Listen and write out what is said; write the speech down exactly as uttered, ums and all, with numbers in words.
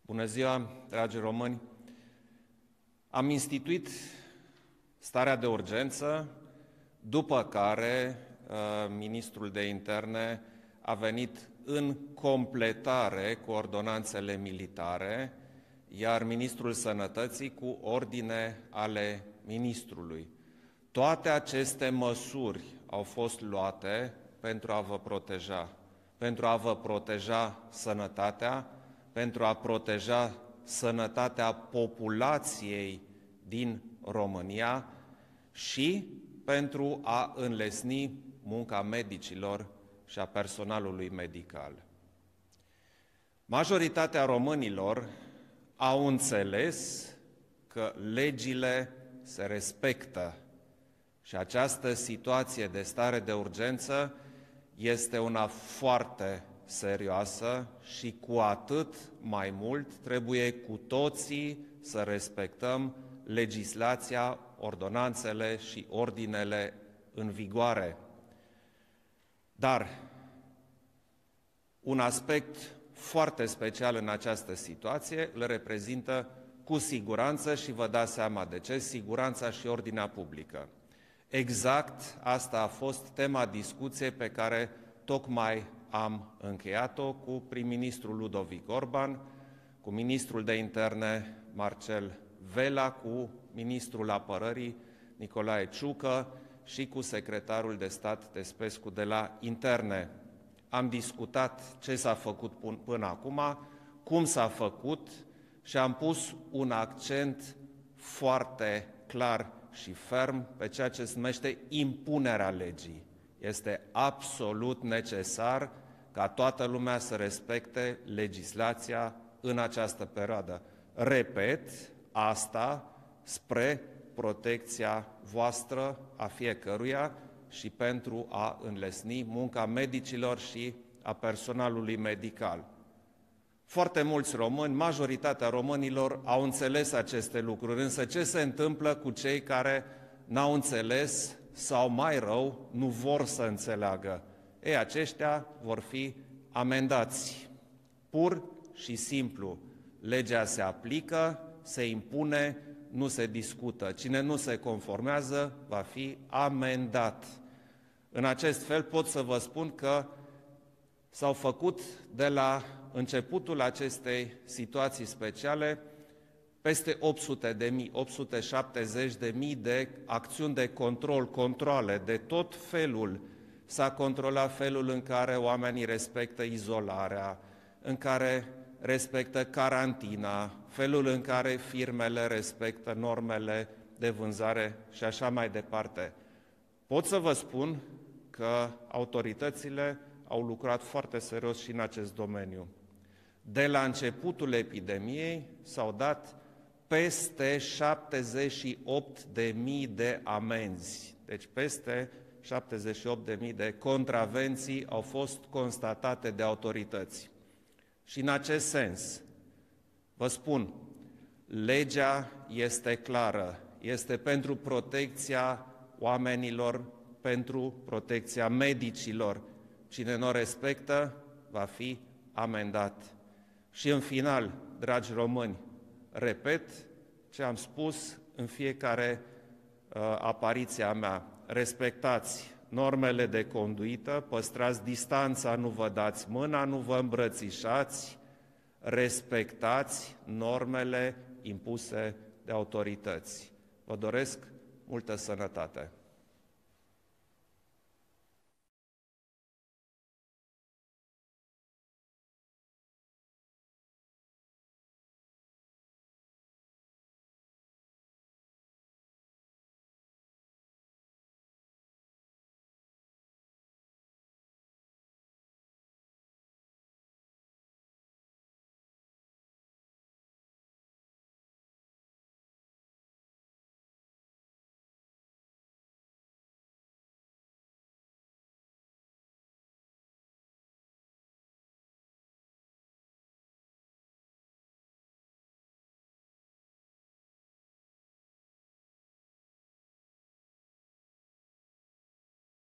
Bună ziua, dragi români! Am instituit starea de urgență, după care uh, ministrul de interne a venit în completare cu ordonanțele militare, iar ministrul sănătății cu ordine ale ministrului. Toate aceste măsuri au fost luate pentru a vă proteja, pentru a vă proteja sănătatea, pentru a proteja sănătatea populației din România și pentru a înlesni munca medicilor și a personalului medical. Majoritatea românilor au înțeles că legile se respectă și această situație de stare de urgență este una foarte serioasă și cu atât mai mult trebuie cu toții să respectăm legislația, ordonanțele și ordinele în vigoare. Dar un aspect foarte special în această situație îl reprezintă cu siguranță și vă dați seama de ce, siguranța și ordinea publică. Exact asta a fost tema discuției pe care tocmai am încheiat-o cu prim-ministrul Ludovic Orban, cu ministrul de interne Marcel Vela, cu ministrul apărării Nicolae Ciucă și cu secretarul de stat Tespescu de la interne. Am discutat ce s-a făcut până acum, cum s-a făcut și am pus un accent foarte clar și ferm pe ceea ce se numește impunerea legii. Este absolut necesar ca toată lumea să respecte legislația în această perioadă. Repet, asta spre protecția voastră a fiecăruia și pentru a înlesni munca medicilor și a personalului medical. Foarte mulți români, majoritatea românilor, au înțeles aceste lucruri, însă ce se întâmplă cu cei care n-au înțeles sau, mai rău, nu vor să înțeleagă? Ei, aceștia vor fi amendați. Pur și simplu, legea se aplică, se impune, nu se discută. Cine nu se conformează va fi amendat. În acest fel pot să vă spun că s-au făcut de la începutul acestei situații speciale peste opt sute de mii, opt sute șaptezeci de mii de acțiuni de control, controle de tot felul. S-a controlat felul în care oamenii respectă izolarea, în care respectă carantina, felul în care firmele respectă normele de vânzare și așa mai departe. Pot să vă spun că autoritățile au lucrat foarte serios și în acest domeniu. De la începutul epidemiei s-au dat peste șaptezeci și opt de mii de amenzi, deci peste șaptezeci și opt de mii de contravenții au fost constatate de autorități. Și în acest sens, vă spun, legea este clară, este pentru protecția oamenilor, pentru protecția medicilor. Cine nu o respectă va fi amendat. Și în final, dragi români, repet ce am spus în fiecare uh, apariție a mea. Respectați normele de conduită, păstrați distanța, nu vă dați mâna, nu vă îmbrățișați, respectați normele impuse de autorități. Vă doresc multă sănătate!